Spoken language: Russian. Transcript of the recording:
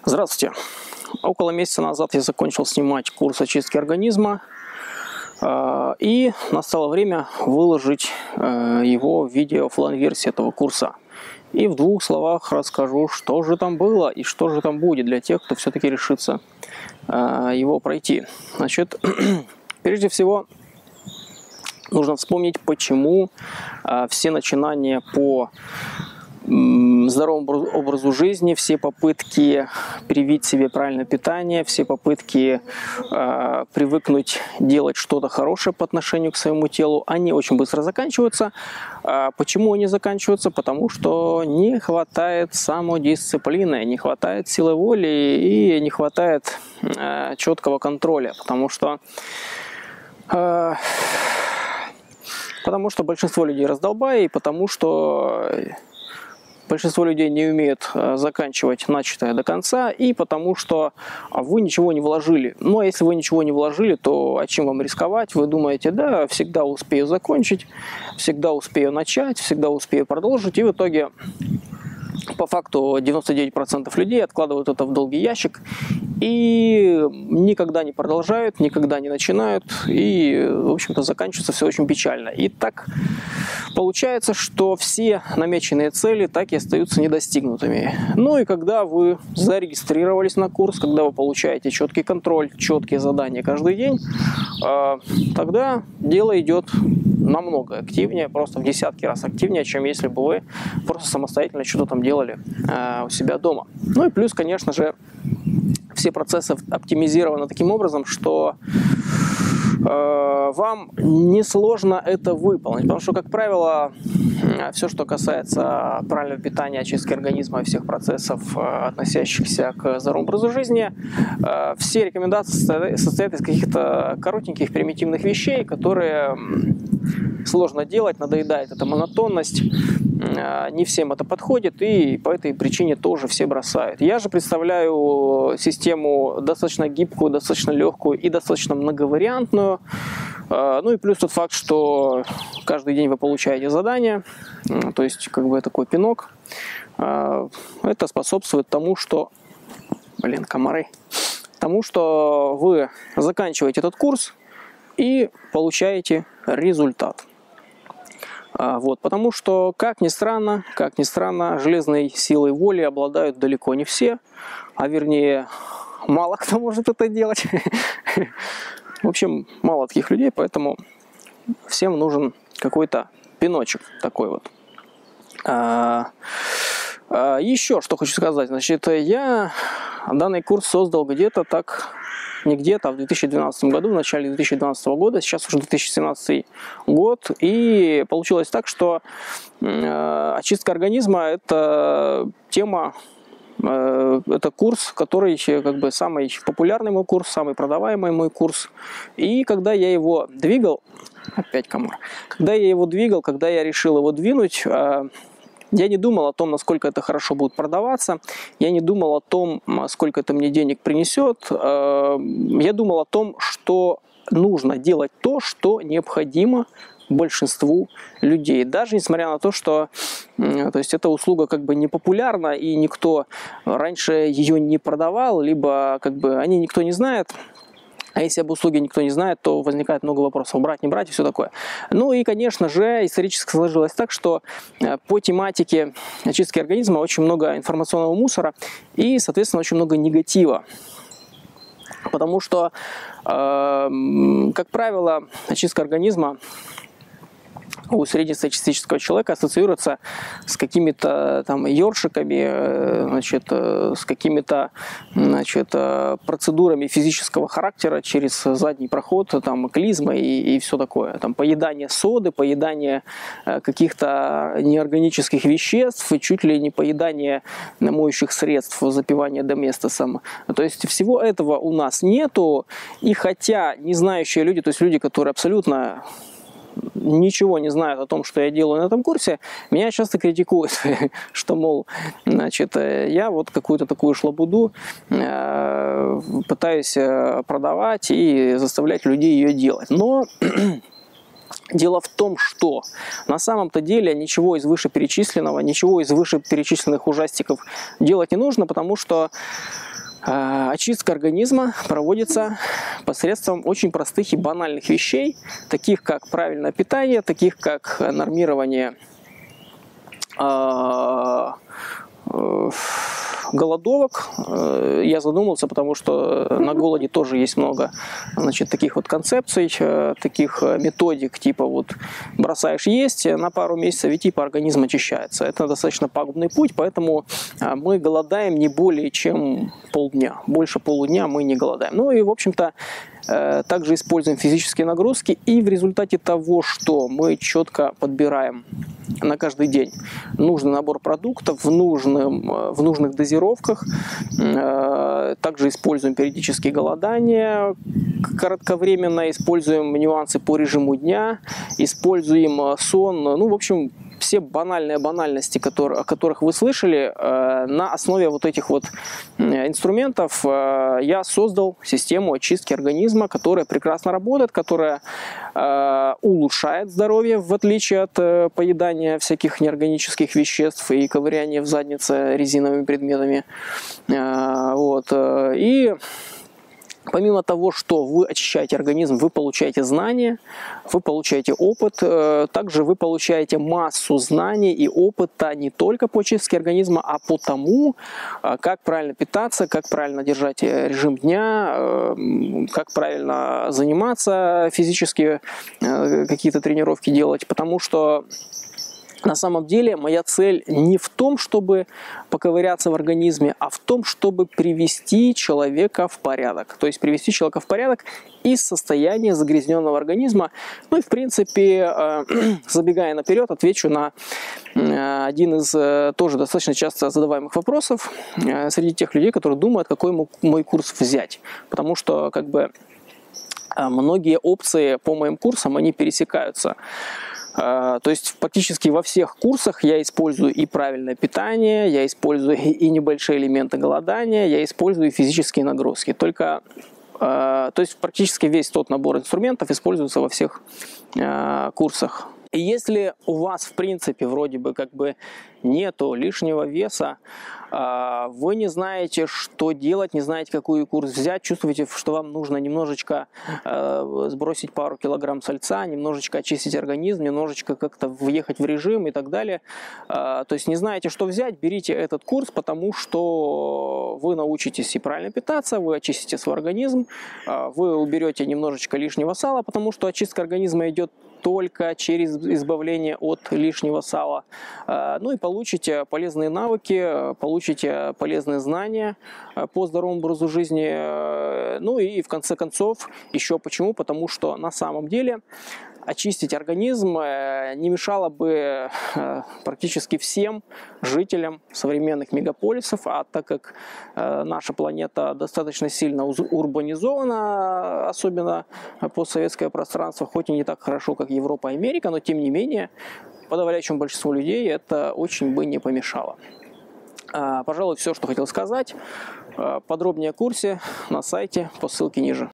Здравствуйте! Около месяца назад я закончил снимать курс очистки организма, и настало время выложить его в виде оффлайн-версии этого курса. И в двух словах расскажу, что же там было и что же там будет для тех, кто все-таки решится его пройти. Значит, прежде всего, нужно вспомнить, почему все начинания по здоровому образу жизни, все попытки привить себе правильное питание, все попытки привыкнуть делать что-то хорошее по отношению к своему телу, они очень быстро заканчиваются. Почему они заканчиваются? Потому что не хватает самодисциплины, не хватает силы воли и не хватает четкого контроля, потому что большинство людей раздолбаи, и потому что большинство людей не умеют заканчивать начатое до конца, и потому что вы ничего не вложили. Ну, а если вы ничего не вложили, то о чем вам рисковать? Вы думаете, да, всегда успею закончить, всегда успею начать, всегда успею продолжить, и в итоге, по факту, 99% людей откладывают это в долгий ящик и никогда не продолжают, никогда не начинают, и, в общем-то, заканчивается все очень печально. И так получается, что все намеченные цели так и остаются недостигнутыми. Ну и когда вы зарегистрировались на курс, когда вы получаете четкий контроль, четкие задания каждый день, тогда дело идет намного активнее, просто в десятки раз активнее, чем если бы вы просто самостоятельно что-то там делали у себя дома. Ну и плюс, конечно же, все процессы оптимизированы таким образом, что вам несложно это выполнить, потому что, как правило, все, что касается правильного питания, очистки организма и всех процессов, относящихся к здоровому образу жизни, все рекомендации состоят из каких-то коротеньких, примитивных вещей, которые сложно делать, надоедает эта монотонность, не всем это подходит, и по этой причине тоже все бросают. Я же представляю систему достаточно гибкую, достаточно легкую и достаточно многовариантную. Ну и плюс тот факт, что каждый день вы получаете задания, то есть как бы такой пинок. Это способствует тому, что... комары. Тому, что вы заканчиваете этот курс и получаете результат. Вот, потому что, как ни странно, железной силой воли обладают далеко не все, а вернее, мало кто может это делать. В общем, мало таких людей, поэтому всем нужен какой-то пиночек такой вот. Еще что хочу сказать. Значит, я данный курс создал где-то так... не где-то, а в 2012 году, в начале 2012 года, сейчас уже 2017 год, и получилось так, что очистка организма – это тема, это курс, который как бы самый популярный мой курс, самый продаваемый мой курс, и когда я его двигал, когда я решил его двинуть, я не думал о том, насколько это хорошо будет продаваться, я не думал о том, сколько это мне денег принесет, я думал о том, что нужно делать то, что необходимо большинству людей. Даже несмотря на то, что эта услуга как бы не популярна, и никто раньше ее не продавал, либо как бы о ней никто не знает. А если об услуге никто не знает, то возникает много вопросов, брать, не брать и все такое. Ну и, конечно же, исторически сложилось так, что по тематике очистки организма очень много информационного мусора и, соответственно, очень много негатива. Потому что, как правило, очистка организма у среднестатистического человека ассоциируется с какими-то там ёршиками, с какими-то процедурами физического характера через задний проход, там, клизма и все такое. Там, поедание соды, поедание каких-то неорганических веществ, и чуть ли не поедание моющих средств, запивание доместосом. То есть всего этого у нас нету, и хотя не знающие люди, то есть люди, которые абсолютно ничего не знают о том, что я делаю на этом курсе, меня часто критикуют, что, мол, я вот какую-то такую шлабуду пытаюсь продавать и заставлять людей ее делать. Но дело в том, что на самом-то деле ничего из вышеперечисленного, ничего из вышеперечисленных ужастиков делать не нужно, потому что Очистка организма проводится посредством очень простых и банальных вещей, таких как правильное питание, таких как нормирование голодовок. Я задумался, потому что на голоде тоже есть много, значит, таких вот концепций, таких методик, типа вот бросаешь есть, на пару месяцев и типа организм очищается. Это достаточно пагубный путь, поэтому мы голодаем не более чем полдня. Больше полудня мы не голодаем. Ну и, в общем-то, также используем физические нагрузки, и в результате того, что мы четко подбираем на каждый день нужный набор продуктов в нужных дозировках, также используем периодические голодания, кратковременно используем нюансы по режиму дня, используем сон, ну, в общем, все банальности, о которых вы слышали, на основе вот этих вот инструментов я создал систему очистки организма, которая прекрасно работает, которая улучшает здоровье, в отличие от поедания всяких неорганических веществ и ковыряния в заднице резиновыми предметами. Вот. И помимо того, что вы очищаете организм, вы получаете знания, вы получаете опыт, также вы получаете массу знаний и опыта не только по очистке организма, а по тому, как правильно питаться, как правильно держать режим дня, как правильно заниматься физически, какие-то тренировки делать, потому что на самом деле моя цель не в том, чтобы поковыряться в организме, а в том, чтобы привести человека в порядок. То есть привести человека в порядок из состояния загрязненного организма. Ну и в принципе, забегая наперед, отвечу на один из тоже достаточно часто задаваемых вопросов среди тех людей, которые думают, какой мой курс взять. Потому что как бы многие опции по моим курсам, они пересекаются. То есть практически во всех курсах я использую и правильное питание, я использую и небольшие элементы голодания, я использую и физические нагрузки. То есть практически весь тот набор инструментов используется во всех курсах. И если у вас, в принципе, вроде бы как бы нету лишнего веса, вы не знаете, что делать, не знаете, какой курс взять, чувствуете, что вам нужно немножечко сбросить пару килограмм сальца, немножечко очистить организм, немножечко как-то въехать в режим и так далее. То есть не знаете, что взять, берите этот курс, потому что вы научитесь и правильно питаться, вы очистите свой организм, вы уберете немножечко лишнего сала, потому что очистка организма идет только через избавление от лишнего сала. Ну и получите полезные навыки, получите полезные знания по здоровому образу жизни. Ну и в конце концов, еще почему? Потому что на самом деле очистить организм не мешало бы практически всем жителям современных мегаполисов, а так как наша планета достаточно сильно урбанизована, особенно постсоветское пространство, хоть и не так хорошо, как Европа и Америка, но тем не менее подавляющему большинству людей это очень бы не помешало. Пожалуй, все, что хотел сказать. Подробнее о курсе на сайте по ссылке ниже.